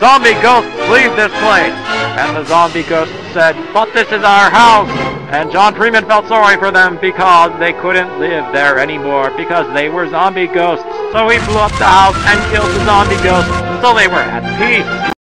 "Zombie ghosts, leave this place!" And the zombie ghosts said, "But this is our house!" And John Freeman felt sorry for them because they couldn't live there anymore because they were zombie ghosts. So he blew up the house and killed the zombie ghosts so they were at peace.